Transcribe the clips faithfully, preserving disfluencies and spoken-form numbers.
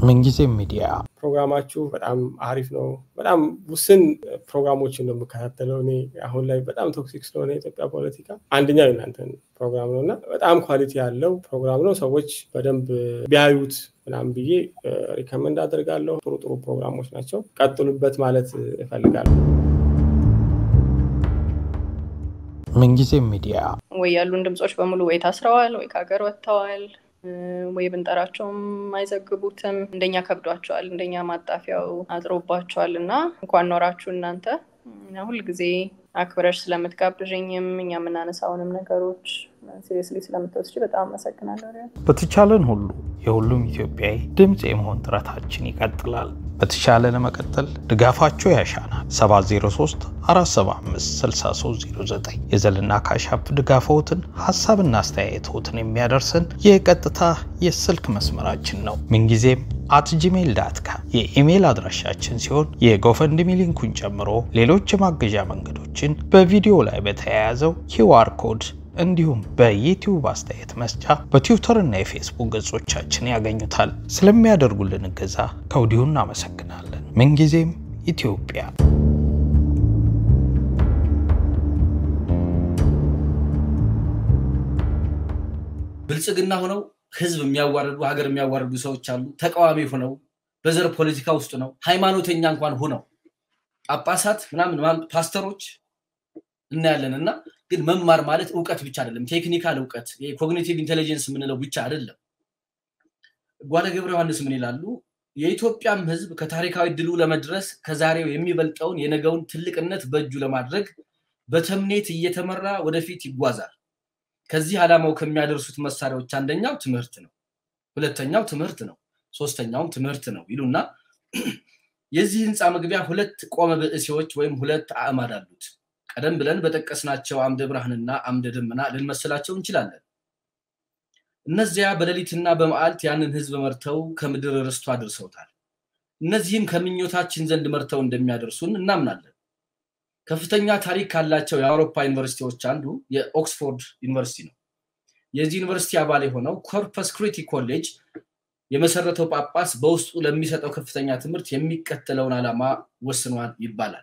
Mengizem Media ፕሮግራማችሁ በጣም አሪፍ ነው በጣም ውስን ፕሮግራሞችን ነው መከታተለው እኔ አሁን ላይ በጣም ቶክሲክ ስለሆነ ኢትዮጵያ ፖለቲካ አንደኛው እናንተን ፕሮግራም ነውና በጣም ኳሊቲ ያለው ፕሮግራም ነው ሰዎች በደንብ ቢያዩት ምናምን ብዬ ሪከመንድ አደርጋለሁ ጥሩ ጥሩ ፕሮግራሞች ናቸው ቀጥሉበት ማለት እፈልጋለሁ Mengizem Media ወይ ያሉን ድምጾች በሙሉ ወይ ታስረዋል ወይ ካገር ወጥተዋል ወይ ብንጠራቸውም አይዘግቡትም እንደኛ ከብዷቸዋል እንደኛ ማጣፊያው አጥሮባቸዋልና እንኳን ኖራችሁ እናንተ ሁሉ ጊዜ አክብረሽ ስለምትጋብዥኝም እኛ ምናነሳውንም ነገሮች ሲሪየስሊ ስለምትወስጂ በጣም አመሰግናለሁ በተቻለን ሁሉ የሁሉም ኢትዮጵያዊ ድምጽ የመሆን ጥረታችን ይቀጥላል በተቻለ ለመቀጠል ድጋፋቸው ያሻናል ሰባት ዜሮ ሶስት አራት ሰባት አምስት ስልሳ ሶስት ዜሮ ዘጠኝ የዘልና ካሻፕ ድጋፎትን ሐሳብና አስተያየቶትን የሚያደርሰን የቀጥታ የስልክ መስመራችን ነው Mengizem at gmail dot com የኢሜል አድራሻችን ሲሆን የጎፈንድሚ ሊንኩን ጨምሮ ሌሎች የማገዣ መንገዶችን በቪዲዮ ላይ በተያያዘው Q R ኮድ እንዲሁም በዩቲዩብ አስተያየት መስጫ በትዊተር እና የፌስቡክ ገጾቻችን ያገኙታል ስለሚያደርጉልን እገዛ ከወዲሁ እናመሰግናለን Mengizem ኢትዮጵያ ብልጽግና ሆነው ህዝብ የሚያዋርዱ ሀገር የሚያዋርዱ ሰዎች አሉ ተቃዋሚ ሆነው በዘር ፖለቲካ ውስጥ ነው ሃይማኖተኛ እንኳን ሆነው ጳጳሳት ምናምን ፓስተሮች እናያለንና ግን መማር ማለት ዕውቀት ብቻ አይደለም ቴክኒካል ዕውቀት የኮግኒቲቭ ኢንተለጀንስ ምንለው ብቻ አይደለም ጓለ ገብረ ዮሐንስ ምን ይላሉ የኢትዮጵያም ህዝብ ከታሪካዊ ድሉ ለመድረስ ከዛሬው የሚበልጠውን የነገውን ትልቅነት በእጁ ለማድረግ በተምኔት እየተመራ ወደፊት ይጓዛል ከዚህ ዓላማው ከሚያደርሱት መሳሪያዎች አንደኛው ትምህርት ነው ሁለተኛው ትምህርት ነው ሶስተኛው ትምህርት ነው ይሉና የዚህ ህንጻ መግቢያ ሁለት ቆመ በእሲዎች ወይም ሁለት አዕማድ አሉት ቀደም ብለን በተቀስናቸው አምደ ብርሃንና አምደ ደመና ልንመስላቸው እንችላለን እነዚያ በሌሊትና በመዓልት ያንን ህዝብ መርተው ከምድር ርስቱ አድርሰውታል እነዚህም ከምኞታችን ዘንድ መርተው እንደሚያደርሱን እናምናለን ከፍተኛ ታሪክ ካላቸው የአውሮፓ ዩኒቨርሲቲዎች አንዱ የኦክስፎርድ ዩኒቨርሲቲ ነው የዚህ ዩኒቨርሲቲ አባል የሆነው ኮርፐስ ክሪቲ ኮሌጅ የመሰረተው ጳጳስ በውስጡ ለሚሰጠው ከፍተኛ ትምህርት የሚከተለውን ዓላማ ወስኗል ይባላል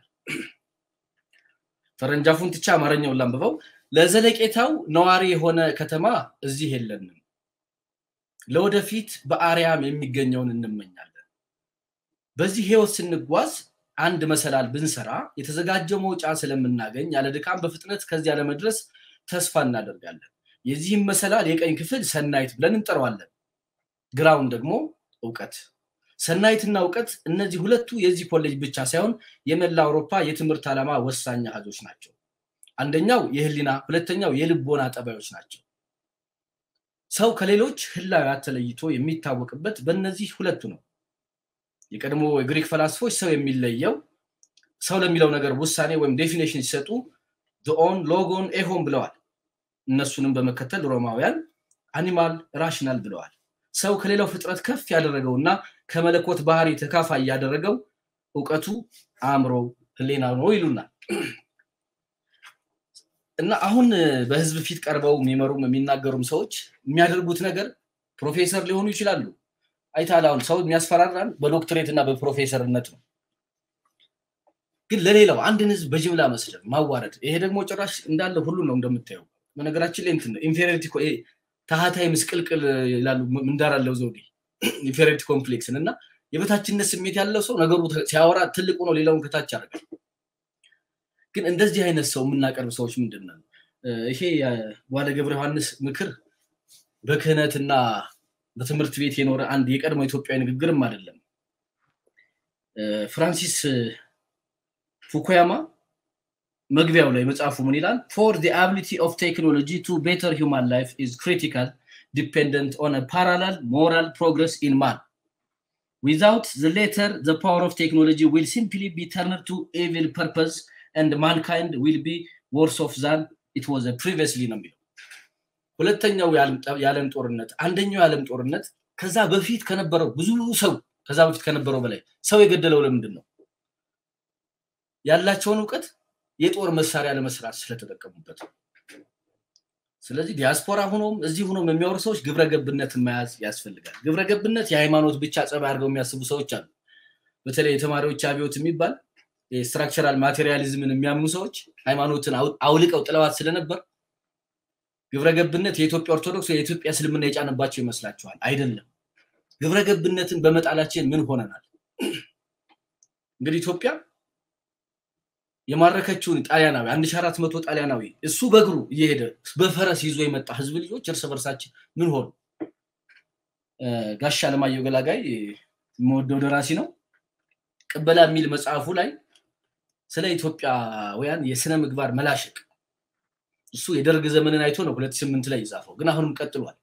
ፈረንጃፉን ትቻ አማርኛው ላምበው ለዘለቄታው ነዋሪ የሆነ ከተማ እዚህ የለንም ለወደፊት በአርያም የሚገኘውን እንመኛለን በዚህ ህይወት ስንጓዝ አንድ መሰላል ብንሰራ የተዘጋጀው መውጫ ስለምናገኝ ያለ ድካም በፍጥነት ከዚህ ያለ መድረስ ተስፋ እናደርጋለን የዚህም መሰላል የቀኝ ክፍል ሰናይት ብለን እንጠራዋለን ግራውን ደግሞ ዕውቀት ሰናይትና ዕውቀት እነዚህ ሁለቱ የዚህ ኮሌጅ ብቻ ሳይሆን የመላ አውሮፓ የትምህርት ዓላማ ወሳኝ ሀዞች ናቸው አንደኛው የህሊና ሁለተኛው የልቦና ጠባዮች ናቸው ሰው ከሌሎች ህላዊያት ተለይቶ የሚታወቅበት በእነዚህ ሁለቱ ነው የቀድሞ የግሪክ ፈላስፎች ሰው የሚለየው ሰው ለሚለው ነገር ውሳኔ ወይም ዴፊኒሽን ሲሰጡ ዶን ሎጎን ኤሆን ብለዋል እነሱንም በመከተል ሮማውያን አኒማል ራሽናል ብለዋል ሰው ከሌላው ፍጥረት ከፍ ያደረገውና ከመለኮት ባህሪ ተካፋይ ያደረገው ዕውቀቱ አእምሮ ህሊና ነው ይሉና እና አሁን በህዝብ ፊት ቀርበው የሚመሩም የሚናገሩም ሰዎች የሚያደርጉት ነገር ፕሮፌሰር ሊሆኑ ይችላሉ አይታላውን ሰው የሚያስፈራራን በዶክተሬትና በፕሮፌሰርነት ነው ግን ለሌላው አንድን ህዝብ በጅምላ መስደብ ማዋረድ ይሄ ደግሞ ጭራሽ እንዳለ ሁሉ ነው እንደምታየው በነገራችን ላይ እንትን ኢንፌሪዮሪቲ ታሃታይ ምስቅልቅል ይላሉ ምንዳራለው ዘውዲ ኢንፌሪዮሪቲ ኮምፕሌክስ እና የበታችነት ስሜት ያለው ሰው ነገሩ ሲያወራ ትልቁ ነው ሌላውን ከታች ያደርጋል ግን እንደዚህ አይነት ሰው ምናቀርብ ሰዎች ምንድነው ይሄ ጓለ ገብረ ዮሐንስ ምክር በክህነትና በትምህርት ቤት የኖረ አንድ የቀድሞ ኢትዮጵያዊ ንግግርም አይደለም ፍራንሲስ ፉኩያማ መግቢያው ላይ መጻፉ ምን ይላል for the ability of technology to better human life is critical dependent on a parallel moral progress in man without the latter the power of technology will simply be turned to evil purpose and mankind will be worse off than it was previously ነው የሚለው ሁለተኛው የዓለም ጦርነት አንደኛው የዓለም ጦርነት ከዛ በፊት ከነበረው ብዙ ሰው ከዛ በፊት ከነበረው በላይ ሰው የገደለው ለምንድነው ያላቸውን ዕውቀት የጦር መሳሪያ ለመስራት ስለተጠቀሙበት ስለዚህ ዲያስፖራ ሆኖም እዚህ ሆኖም የሚያወሩ ሰዎች ግብረገብነትን መያዝ ያስፈልጋል ግብረገብነት የሃይማኖት ብቻ ጸባይ አድርገው የሚያስቡ ሰዎች አሉ በተለይ የተማሪዎች አብዮት የሚባል የስትራክቸራል ማቴሪያሊዝምን የሚያምኑ ሰዎች ሃይማኖትን አውልቀው ጥለዋት ስለነበር ግብረገብነት የኢትዮጵያ ኦርቶዶክስ የኢትዮጵያ እስልምና የጫነባቸው ይመስላችኋል አይደለም ግብረገብነትን በመጣላችን ምን ሆነናል እንግዲህ ኢትዮጵያ የማረከችውን ጣሊያናዊ አንድ ሺህ አራት መቶ ጣሊያናዊ እሱ በእግሩ እየሄደ በፈረስ ይዞ የመጣ ህዝብ ልጆች እርስ በርሳችን ምን ሆኑ ጋሻ ለማየው ገላጋይ ሞደው ደራሲ ነው ቅበላ የሚል መጽሐፉ ላይ ስለ ኢትዮጵያውያን የስነ ምግባር መላሽቅ እሱ የደርግ ዘመንን አይቶ ነው ሁለት ሺህ ስምንት ላይ ይጻፈው ግን አሁንም ቀጥሏል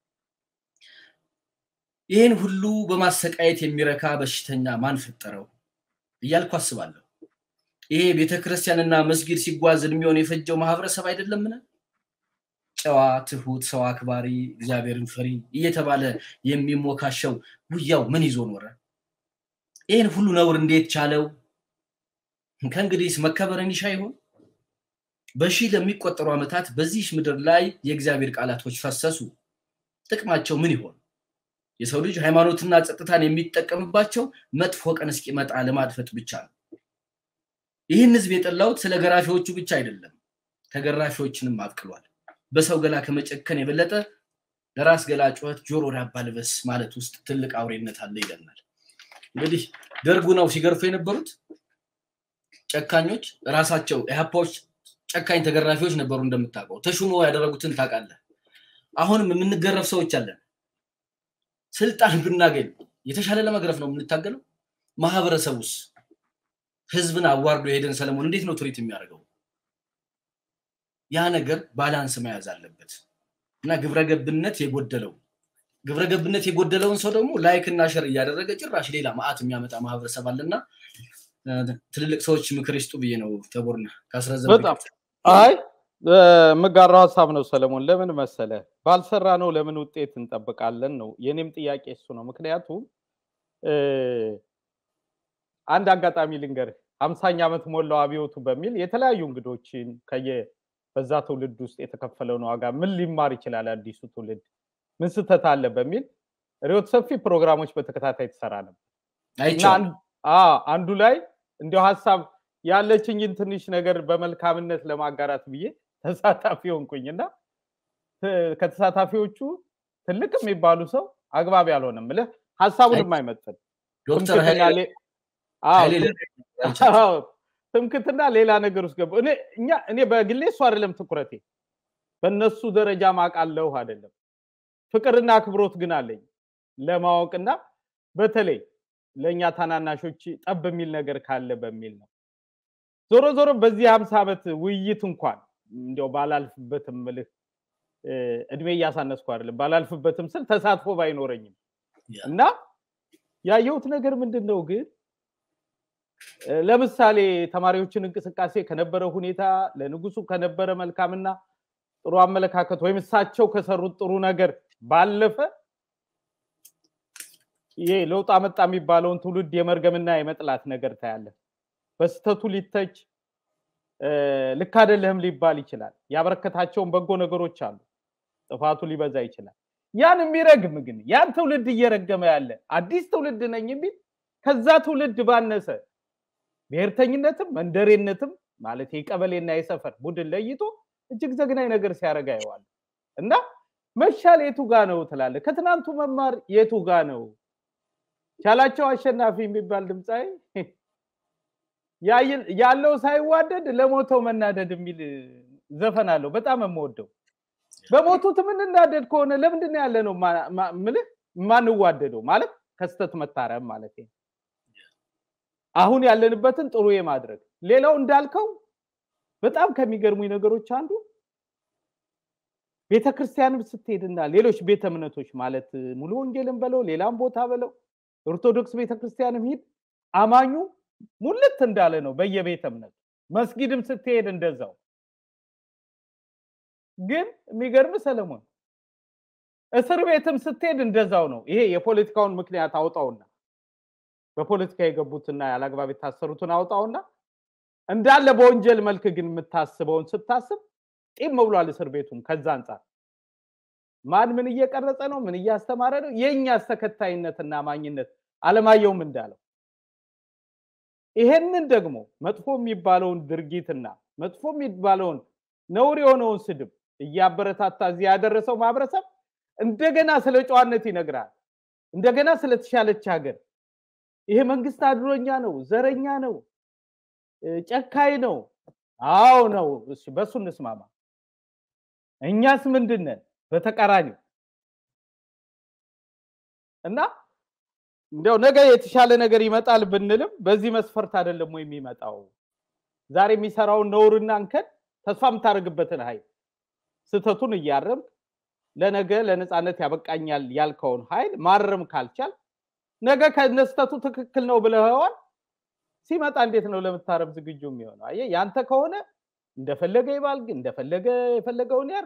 ይሄን ሁሉ በማሰቃየት የሚረካ በሽተኛ ማን ፈጠረው ይያልኩ አስባለሁ ይሄ ቤተክርስቲያንና መስጊድ ሲጓዝ እድሜውን የፈጀው ማህበረሰብ አይደለምና ጨዋ ትሁት ሰው አክባሪ እግዚአብሔርን ፈሪ እየተባለ የሚሞካሸው ጉያው ምን ይዞ ኖረ ይሄን ሁሉ ነውር እንዴት ቻለው ከእንግዲህ መከበረን ይሻይሆን በሺ ለሚቆጠሩ አመታት በዚህ ምድር ላይ የእግዚአብሔር ቃላቶች ፈሰሱ ጥቅማቸው ምን ይሆን የሰው ልጅ ሃይማኖትና ጸጥታን የሚጠቀምባቸው መጥፎ ቀን እስኪመጣ ለማድፈጥ ብቻ ነው ይህን ህዝብ የጠላውት ስለ ገራፊዎቹ ብቻ አይደለም ተገራፊዎችንም አብቅሏል በሰው ገላ ከመጨከን የበለጠ ለራስ ገላ ጩኸት ጆሮ ዳባ ልበስ ማለት ውስጥ ትልቅ አውሬነት አለ ይለናል እንግዲህ ደርጉ ነው ሲገርፉ የነበሩት ጨካኞች ራሳቸው ኢህአፓዎች ጨካኝ ተገራፊዎች ነበሩ እንደምታውቀው ተሹመው ያደረጉትን ታውቃለህ አሁንም የምንገረፍ ሰዎች አለን ስልጣን ብናገኝ የተሻለ ለመግረፍ ነው የምንታገለው ማህበረሰቡስ ህዝብን አዋርዶ ሄደን ሰለሞን እንዴት ነው ትሪት የሚያደርገው ያ ነገር ባላንስ መያዝ አለበት እና ግብረገብነት የጎደለው ግብረገብነት የጎደለውን ሰው ደግሞ ላይክ እና ሼር ያደረገ ጭራሽ ሌላ ማአት የሚያመጣ ማህበረሰብ አለና ትልልቅ ሰዎች ምክር ይስጡ ብዬ ነው ተቦርና ካስረዘበ በጣም አይ መጋራው ሐሳብ ነው ሰለሞን ለምን መሰለ ባልሰራ ነው ለምን ውጤት እንጠብቃለን ነው የኔም ጥያቄ እሱ ነው ምክንያቱም አንድ አጋጣሚ ልንገር ሃምሳኛ ዓመት ሞላው አብዮቱ በሚል የተለያዩ እንግዶችን ከየ በዛ ትውልድ ውስጥ የተከፈለው ነው ዋጋ ምን ሊማር ይችላል አዲሱ ትውልድ ምን ስተት አለ በሚል ሪዮት ሰፊ ፕሮግራሞች በተከታታይ ተሰራ ነበር አይቻል አ አንዱ ላይ እንደው ሐሳብ ያለችኝን ትንሽ ነገር በመልካምነት ለማጋራት ብዬ ተሳታፊ ሆንኩኝና ከተሳታፊዎቹ ትልቅ የሚባሉ ሰው አግባብ ያልሆነም ማለት ሐሳቡን የማይመጥን ዶክተር ኃይሌ አዎ ትምክትና ሌላ ነገር ውስጥ ገቡ እኔ እኛ እኔ በግሌ እሱ አይደለም ትኩረቴ በእነሱ ደረጃ ማቃለው አይደለም ፍቅርና አክብሮት ግን አለኝ ለማወቅና በተለይ ለኛ ታናናሾች ጠብ የሚል ነገር ካለ በሚል ነው ዞሮ ዞሮ በዚህ ሃምሳ ዓመት ውይይት እንኳን እንደው ባላልፍበትም ማለት እድሜ ያሳነስኩ አይደለም ባላልፍበትም ስል ተሳትፎ ባይኖርኝም እና ያየሁት ነገር ምንድነው ግን ለምሳሌ ተማሪዎችን እንቅስቃሴ ከነበረው ሁኔታ ለንጉሱ ከነበረ መልካምና ጥሩ አመለካከት ወይም እሳቸው ከሰሩት ጥሩ ነገር ባለፈ ይሄ ለውጥ አመጣ የሚባለውን ትውልድ የመርገምና የመጥላት ነገር ታያለ በስተቱ ሊተች ልክ አይደለም ሊባል ይችላል ያበረከታቸውን በጎ ነገሮች አሉ ጥፋቱ ሊበዛ ይችላል ያን የሚረግም ግን ያን ትውልድ እየረገመ ያለ አዲስ ትውልድ ነኝ የሚል ከዛ ትውልድ ባነሰ ብሔርተኝነትም መንደሬነትም ማለት የቀበሌና የሰፈር ቡድን ለይቶ እጅግ ዘግናኝ ነገር ሲያረጋ ይዋል እና መሻል የቱ ጋር ነው ተላለ ከትናንቱ መማር የቱ ጋር ነው ቻላቸው አሸናፊ የሚባል ድምጻይ ያለው ሳይዋደድ ለሞተው መናደድ የሚል ዘፈን አለው በጣም የምወደው በሞቱት ምን እናደድ ከሆነ ለምንድን ያለ ነው ማለት ማንዋደደው ማለት ከስተት መታረም ማለት ነው አሁን ያለንበትን ጥሩ የማድረግ ሌላው እንዳልከው በጣም ከሚገርሙኝ ነገሮች አንዱ ቤተክርስቲያንም ስትሄድና ሌሎች ቤተ እምነቶች ማለት ሙሉ ወንጌልን በለው ሌላም ቦታ በለው ኦርቶዶክስ ቤተክርስቲያንም ሂድ አማኙ ሙልት እንዳለ ነው በየቤተ እምነት መስጊድም ስትሄድ እንደዛው ግን የሚገርም ሰለሞን እስር ቤትም ስትሄድ እንደዛው ነው ይሄ የፖለቲካውን ምክንያት አውጣውና በፖለቲካ የገቡትና ያላግባብ የታሰሩትን አውጣውና እንዳለ በወንጀል መልክ ግን የምታስበውን ስታስብ ጢም ብሏል እስር ቤቱም ከዛ አንፃር ማን ምን እየቀረጸ ነው ምን እያስተማረ ነው የኛ ተከታይነትና ማኝነት አለማየውም እንዳለው ይሄንን ደግሞ መጥፎ የሚባለውን ድርጊትና መጥፎ የሚባለውን ነውር የሆነውን ስድብ እያበረታታ እዚህ ያደረሰው ማህበረሰብ እንደገና ስለ ጨዋነት ይነግራል እንደገና ስለተሻለች ሀገር ይሄ መንግስት አድሮኛ ነው ዘረኛ ነው ጨካይ ነው አው ነው እሱ በሱ እንስማማ እኛስ ምንድነን በተቃራኒው እና እንደው ነገ የተሻለ ነገር ይመጣል ብንልም በዚህ መስፈርት አይደለም ወይ የሚመጣው ዛሬ የሚሰራው ነውርና አንከን ተስፋም ታርግበትን ኃይል ስተቱን ይያረም ለነገ ለነጻነት ያበቃኛል ያልከውን ኃይል ማረም ካልቻል ነገ ከነስተቱ ትክክል ነው ብለህዋል ሲመጣ እንዴት ነው ለምታረም ዝግጁ የሚሆነው አየ ያንተ ከሆነ እንደፈለገ ይባልግ እንደፈለገ የፈለገውን ያርግ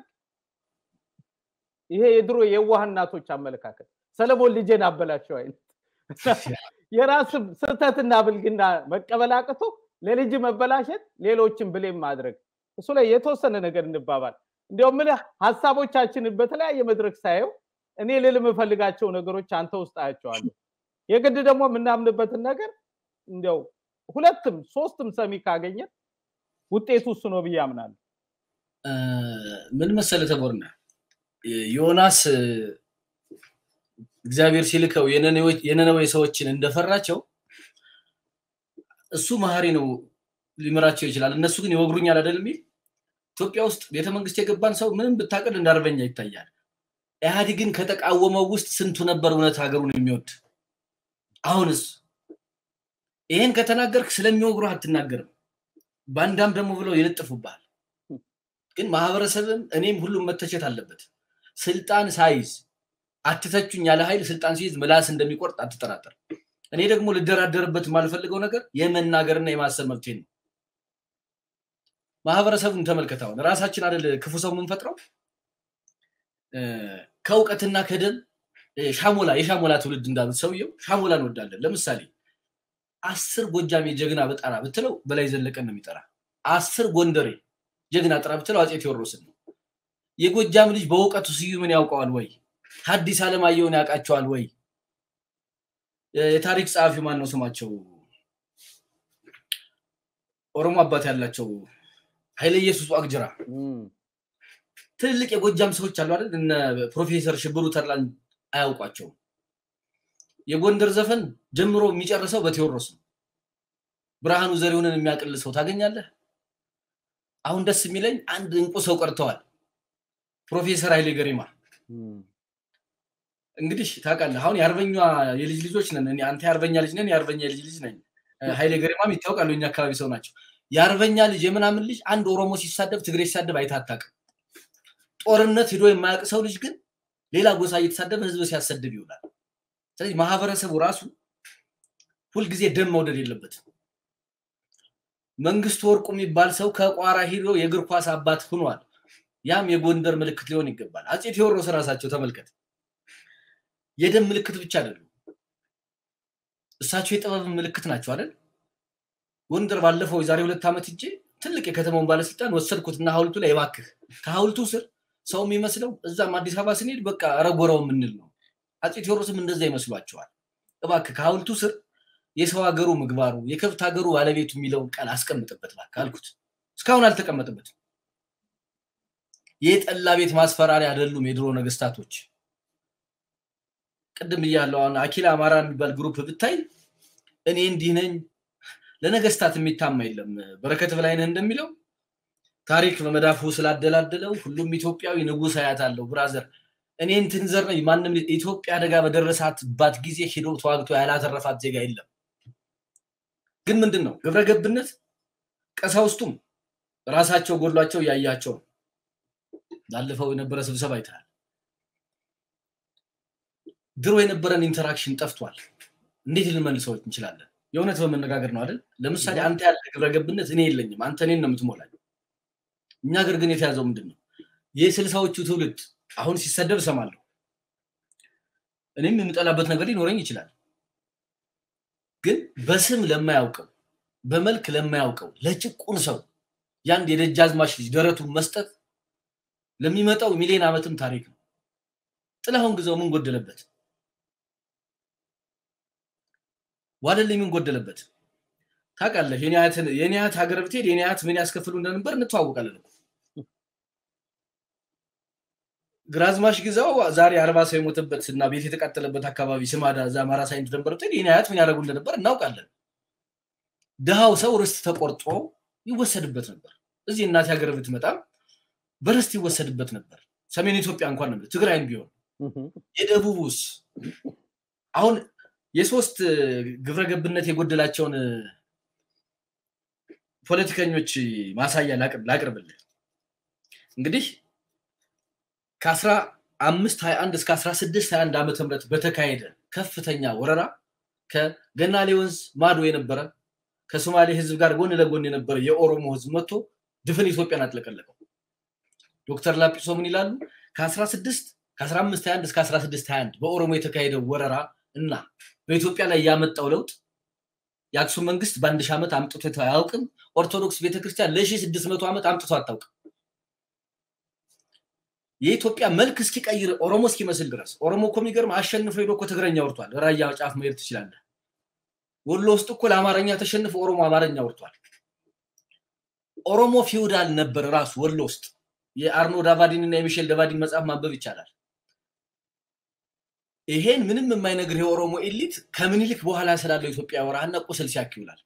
ይሄ የድሮ የዋህናቶች አመለካከት ሰለሞን ልጄን አበላቸው አይደል የራስ ስተትና ብልግና መቀበላቀቶ ለልጅ መበላሸት ሌሎችን ብሌም ማድረግ እሱ ላይ የተወሰነ ነገር እንባባል እንደው ምን ሐሳቦቻችንን በተለያየ መድረክ ሳይው እኔ ልልም ፈልጋቸው ነገሮች አንተ ውስጥ አያቸዋለሁ የግድ ደግሞ ምናምንበትን ነገር እንደው ሁለትም ሶስትም ሰሚ ካገኘ ውጤቱ እሱ ነው በያምናል ምን መሰለ ተቦርና ዮናስ እግዚአብሔር ሲልከው የነነዌ ሰዎችን እንደፈራቸው እሱ ማህሪ ነው ሊመራቸው ይችላል እነሱ ግን ይወግሩኛል አይደል ሚል ኢትዮጵያ ውስጥ ቤተ መንግስት የገባን ሰው ምንም ብታቀል እንዳርበኛ ይታያል ኢህአዲግን ከተቃወመው ውስጥ ስንቱ ነበር እውነት ሀገሩን የሚወድ አሁንስ ይሄን ከተናገርክ ስለሚወግሩ አትናገርም ባንዳም ደሞ ብለው ይለጥፉባል ግን ማህበረሰብም እኔም ሁሉም መተቸት አለበት ስልጣን ሳይዝ አትተቹኝ ያለ ኃይል ስልጣን ሲይዝ ምላስ እንደሚቆርጥ አትጠራጠር እኔ ደግሞ ልደራደርበት ማልፈልገው ነገር የመናገርና የማሰብ መብት ነው ማህበረሰቡን ተመልከታው ራሳችን አይደል ክፉ ሰው ምን ፈጥረው ከውቀትና ከደም ሻሞላ የሻሞላ ትውልድ እንዳሉት ሰውየው ሻሞላን ወዳለን ለምሳሌ አስር ጎጃሜ ጀግና በጣራ ብትለው በላይ ዘለቀን ነው የሚጠራ አስር ጎንደሬ ጀግና ጥራ ብትለው አጼ ቴዎድሮስን ነው የጎጃም ልጅ በውቀቱ ስዩምን ያውቀዋል ወይ ሐዲስ ዓለማየሁን ያቃቸዋል ወይ የታሪክ ጻፊው ማን ነው ስማቸው ኦሮሞ አባት ያላቸው ኃይለ ኢየሱስ ዋቅጅራ ትልቅ የጎጃም ሰዎች አሉ አይደል እነ ፕሮፌሰር ሽብሩ ተርላን አያውቋቸው የጎንደር ዘፈን ጀምሮ የሚጨርሰው በቴዎድሮስ ነው ብርሃኑ ዘሪሁንን የሚያቀል ሰው ታገኛለህ አሁን ደስ የሚለኝ አንድ እንቁ ሰው ቀርተዋል ፕሮፌሰር ኃይሌ ገሪማ እንግዲህ ታውቃለህ አሁን ያርበኛ የልጅ ልጆች ነን እኔ አንተ ያርበኛ ልጅ ነን ያርበኛ ልጅ ልጅ ነኝ ኃይሌ ገሪማም ይታወቃሉ እኛ አካባቢ ሰው ናቸው ያርበኛ ልጅ የምናምን ልጅ አንድ ኦሮሞ ሲሳደብ ትግሬ ሲሳደብ አይታጣቅ ጦርነት ሄዶ የማያውቅ ሰው ልጅ ግን ሌላ ጎሳ እየተሳደበ ህዝብ ሲያሰድብ ይውላል ስለዚህ ማህበረሰቡ ራሱ ሁሉ ጊዜ ደም መውደድ የለበትም መንግስት ወርቁ የሚባል ሰው ከቋራ ሄዶ የእግር ኳስ አባት ሆኗል ያም የጎንደር ምልክት ሊሆን ይገባል አጼ ቴዎድሮስ ራሳቸው ተመልከት የደም ምልክት ብቻ አይደለም እሳቸው የጥበብ ምልክት ናቸው አይደል ጎንደር ባለፈው ዛሬ ሁለት አመት እጄ ትልቅ የከተማውን ባለስልጣን ወሰድኩትና ሐውልቱ ላይ ባክህ ከሐውልቱ ስር ሰው የሚመስለው እዛም አዲስ አበባ ስንሄድ በቃ ረጎራው ምንል ነው አጼ ቴዎድሮስም እንደዛ ይመስሏቸዋል ባክህ ከሐውልቱ ስር የሰው ሀገሩ ምግባሩ የከብት ሀገሩ ባለቤቱ የሚለው ቃል አስቀምጥበት ባክህ አልኩት እስካሁን አልተቀመጠበት የጠላ ቤት ማስፈራሪያ አይደሉም የድሮ ነገስታቶች ቀደም ይያለው አሁን አኪላ አማራ የሚባል ግሩፕ ብታይ እኔ እንዲህ ነኝ ለነገስታት የሚታማ የለም በረከት በላይነህ እንደሚለው ታሪክ በመዳፉ ስላደላደለው ሁሉም ኢትዮጵያዊ ንጉስ አያታለው ብራዘር እኔ እንትን ዘር ነኝ ማንንም ኢትዮጵያ አደጋ በደረሳትባት ጊዜ ሄዶ ተዋግቶ ያላተረፋት ዜጋ የለም ግን ምንድነው ግብረ ገብነት ቀሳውስቱም ራሳቸው ጎድሏቸው ያያያቸው ዳልፈው የነበረ ስብሰባ አይታል ድሮ የነበረን ኢንተራክሽን ጠፍቷል እንዴት ልንመልሰው እንችላለን የእውነት በመነጋገር ነው አይደል ለምሳሌ አንተ ያለ ግብረ ገብነት እኔ የለኝም አንተ እኔን ነው የምትሞላኝ እኛ ገር ግን የተያዘው ምንድነው የስልሳዎቹ ትውልድ አሁን ሲሰደብ ሰማለሁ እኔም የምጠላበት ነገር ሊኖርኝ ይችላል ግን በስም ለማያውቀው በመልክ ለማያውቀው ለጭቁን ሰው ያንድ የደጃዝማች ልጅ ደረቱን መስጠት ለሚመጣው ሚሊዮን ዓመትም ታሪክ ነው ጥላሁን ግዛው ምን ጎደለበት ዋለልኝ ምን ጎደለበት ታውቃለህ የኒያት የኒያት ሀገር ብትሄድ የኒያት ምን ያስከፍሉ እንደነበር እንተዋወቃለን ግራዝማሽ ግዛው ዛሬ አርባ ሰው የሞተበትና ቤት የተቃጠለበት አካባቢ ስማዳ ዛማራ ሳይንት ደንበር ብትሄድ የኒያት ምን ያደርጉ እንደነበር እናውቃለን ደሃው ሰው ርስት ተቆርጦ ይወሰድበት ነበር እዚህ እናት ሀገር ብትመጣ በርስት ይወሰድበት ነበር ሰሜን ኢትዮጵያ እንኳን ነበር ትግራይም ቢሆን የደቡብስ አሁን የሶስት ግብረ ገብነት የጎደላቸውን ፖለቲከኞች ማሳያ ላቅርብ ላቅርብልህ እንግዲህ ከ1521 እስከ አስራ ስድስት ሃያ አንድ ዓመተ ምህረት በተካሄደ ከፍተኛ ወረራ ከገናሌ ወንዝ ማዶ የነበረ ከሶማሌ ህዝብ ጋር ጎን ለጎን የነበረ የኦሮሞ ህዝብ መጥቶ ድፍን ኢትዮጵያን አጥለቀለቀው ዶክተር ላጲሶ ምን ይላሉ ከ16 ከ1521 እስከ አስራ ስድስት ሃያ አንድ በኦሮሞ የተካሄደ ወረራ እና በኢትዮጵያ ላይ ያመጣው ለውጥ ያክሱም መንግስት በአንድ ሺህ ዓመት አምጥቶ አያውቅም ኦርቶዶክስ ቤተክርስቲያን ለ1600 ዓመት አምጥቶ አታውቅም የኢትዮጵያ መልክ እስኪቀይር ኦሮሞ እስኪመስል ድረስ ኦሮሞ እኮ የሚገርም አሸንፎ ሄዶ እኮ ትግረኛ ወርቷል ራያ ጫፍ መሄድ ትችላለህ ወሎ ውስጥ እኮ ለአማርኛ ተሸንፎ ኦሮሞ አማርኛ ወርቷል ኦሮሞ ፊውዳል ነበር ራሱ ወሎ ውስጥ የአርኖ ዳቫዲን እና የሚሼል ዳቫዲን መጽሐፍ ማንበብ ይቻላል ይሄን ምንም የማይነግር የኦሮሞ ኤሊት ከምኒልክ በኋላ ስላለው ኢትዮጵያ ወራህና ቁስል ሲያክዩላል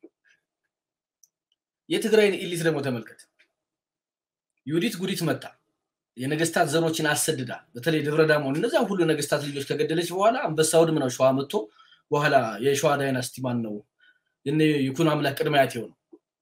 የትግራይን ኤሊት ደግሞ ተመልከት ዩዲት ጉዲት መጣ የነገስታት ዘሮችን አሰድዳ በተለይ ደብረ ዳሞ እነዛን ሁሉ ነገስታት ልጆች ከገደለች በኋላ አንበሳው ድም ነው ሸዋ መጥቶ በኋላ የሸዋ ዳይናስቲ ማን ነው የነ ይኩን አምላክ ቅድማያት ይሆን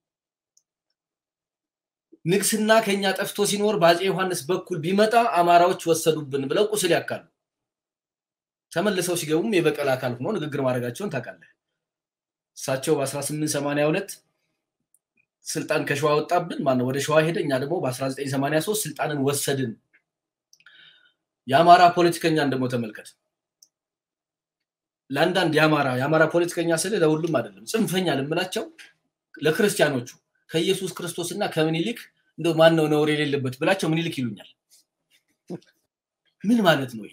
ንግስና ከኛ ጠፍቶ ሲኖር ባጼ ዮሐንስ በኩል ቢመጣ አማራዎች ወሰዱብን ብለው ቁስል ያካሉ ተመልሰው ሲገቡም የበቀል አካል ሆኖ ንግግር ማድረጋቸውን ታውቃለህ እሳቸው በ1882 ስልጣን ከሸዋ ወጣብን ማን ነው ወደ ሸዋ ሄደኛ ደግሞ በ1983 ስልጣንን ወሰድን ያማራ ፖለቲከኛ እንደሞ ተመልከት ለአንዳንድ ያማራ ያማራ ፖለቲከኛ ስለ ለሁሉም አይደለም ጽንፈኛ ለምላቸው ለክርስቲያኖቹ ከኢየሱስ ክርስቶስና ከምኒልክ እንደው ማን ነው ነው የሌለበት ብላቸው ምኒልክ ይሉኛል ምን ማለት ነው ይሄ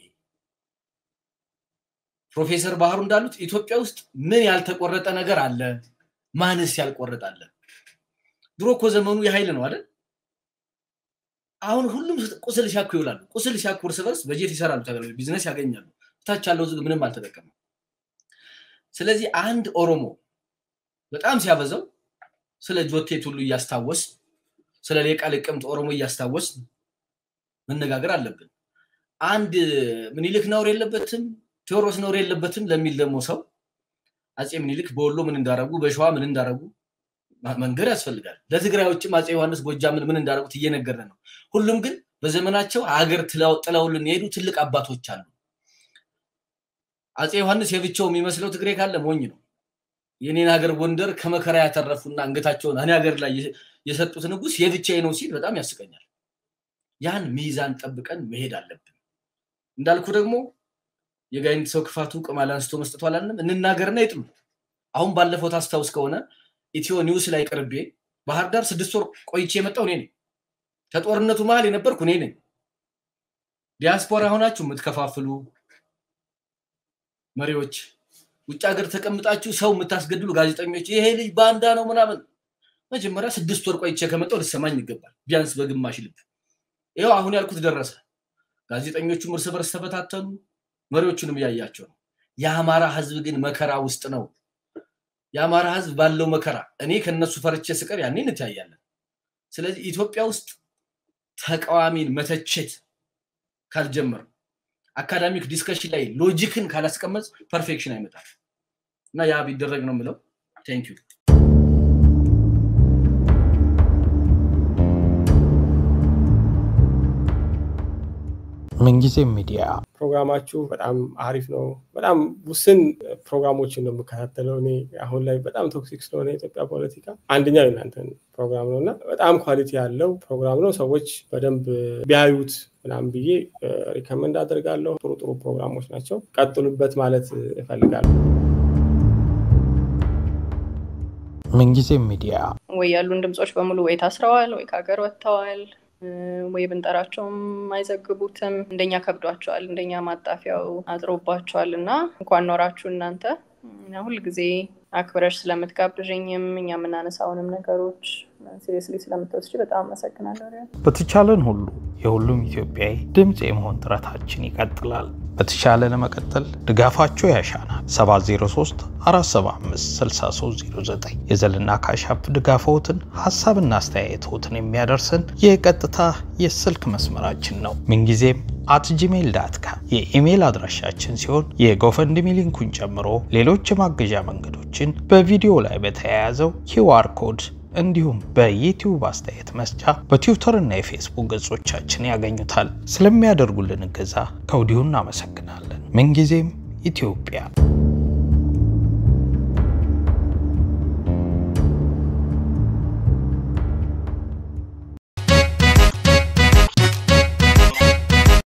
ፕሮፌሰር ባህሩ እንዳሉት ኢትዮጵያ ውስጥ ምን ያልተቆረጠ ነገር አለ ማንስ ያልቆረጣለ ድሮ እኮ ዘመኑ የኃይል ነው አይደል አሁን ሁሉም ቁስል ሻኩ ይውላሉ ቁስል ሻኩ ወርሰበርስ በጀት ይሰራሉ ታገለ ቢዝነስ ያገኛሉ ታች ያለው ዝግ ምንም አልተጠቀመም ስለዚህ አንድ ኦሮሞ በጣም ሲያበዛው ስለ ጆቴት ሁሉ ያስታወስ ስለ ሌቃ ለቀምት ኦሮሞ ያስታወስ መነጋገር አለብን አንድ ምኒልክ ነው የሌለበትም ቴዎድሮስ ነው የሌለበትም ለሚል ደግሞ ሰው አጼ ምኒልክ በወሎ ምን እንዳረጉ በሸዋ ምን እንዳረጉ መንገር ያስፈልጋል ለትግራዮችም አጼ ዮሐንስ ጎጃምን ምን እንዳረጉት እየነገረ ነው ሁሉም ግን በዘመናቸው ሀገር ጥላውልን ሄዱ ትልቅ አባቶች አሉ አጼ ዮሐንስ የብቻው የሚመስለው ትግሬ ካለ ሞኝ ነው የኔን ሀገር ጎንደር ከመከራ ያተረፉና አንገታቸውን አኔ ሀገር ላይ የሰጡት ንጉስ የብቻዬ ነው ሲል በጣም ያስቀኛል ያን ሚዛን ጠብቀን መሄድ አለብን እንዳልኩ ደግሞ የጋይንት ሰው ክፋቱ ቀማል አንስቶ መስጠቱ አላልንም እንናገርና ይጥሉ አሁን ባለፈው ታስታውስ ከሆነ ኢትዮ ኒውስ ላይ ቀርቤ ባህር ዳር ስድስት ወር ቆይቼ የመጣው እኔ ነኝ ከጦርነቱ መሃል የነበርኩ እኔ ነኝ ዲያስፖራ ሆናችሁ የምትከፋፍሉ መሪዎች ውጭ ሀገር ተቀምጣችሁ ሰው የምታስገድሉ ጋዜጠኞች ይሄ ልጅ ባንዳ ነው ምናምን መጀመሪያ ስድስት ወር ቆይቼ ከመጣው ልሰማኝ ይገባል ቢያንስ በግማሽ ልብ ይሄው አሁን ያልኩት ደረሰ ጋዜጠኞቹ እርስ በርስ ተበታተኑ መሪዎቹንም ያያያቸው ነው ያማራ ህዝብ ግን መከራ ውስጥ ነው ያማራ ህዝብ ባለው መከራ እኔ ከነሱ ፈርቼ ስቀር ያኔ እንታያለን ስለዚህ ኢትዮጵያ ውስጥ ተቃዋሚን መተቸት ካልጀመረ አካዳሚክ ዲስከሽን ላይ ሎጂክን ካላስቀመጥ ፐርፌክሽን አይመጣም እና ያ ቢደረግ ነው ምለው ቴንክ ዩ Mengizem Media ፕሮግራማችሁ በጣም አሪፍ ነው በጣም ውስን ፕሮግራሞችን ነው የምከታተለው እኔ አሁን ላይ በጣም ቶክሲክ ስለሆነ ኢትዮጵያ ፖለቲካ አንደኛው እናንተን ፕሮግራም ነውና በጣም ኳሊቲ ያለው ፕሮግራም ነው ሰዎች በደንብ ቢያዩት ምናምን ብዬ ሪከመንድ አደርጋለሁ ጥሩ ጥሩ ፕሮግራሞች ናቸው ቀጥሉበት ማለት እፈልጋለሁ Mengizem Media ወይ ያሉን ድምጾች በሙሉ ወይ ታስረዋል ወይ ካገር ወጥተዋል ወይ ብንጠራቸውም አይዘግቡትም እንደኛ ከብዷቸዋል እንደኛ ማጣፊያው አጥሮባቸዋል እና እንኳን ኖራችሁ እናንተ ሁሉ ጊዜ አክብረሽ ስለምትጋብዥኝም እኛ ምናነሳውንም ነገሮች ሲሪየስሊ ስለምትወስጂ በጣም አመሰግናለሁ። በተቻለን ሁሉ የሁሉም ኢትዮጵያዊ ድምጽ የመሆን ጥረታችን ይቀጥላል። በተቻለ ለመቀጠል ድጋፋቸው ያሻናል። ሰባት ዜሮ ሶስት አራት ሰባት አምስት ስልሳ ሶስት ዜሮ ዘጠኝ የዘልና ካሻፕ ድጋፎትን ሐሳብና አስተያየቶትን የሚያደርሰን የቀጥታ የስልክ መስመራችን ነው። ምንጊዜም አት ጂሜል ዶት ኮም የኢሜል አድራሻችን ሲሆን የጎፈንድሚ ሊንኩን ጨምሮ ሌሎች የማገዣ መንገዶችን በቪዲዮ ላይ በተያያዘው ኪውአር ኮድ እንዲሁም በዩቲዩብ አስተያየት መስጫ በትዊተር እና የፌስቡክ ገጾቻችን ያገኙታል። ስለሚያደርጉልን እገዛ ከወዲሁ እናመሰግናለን። ምንጊዜም ኢትዮጵያ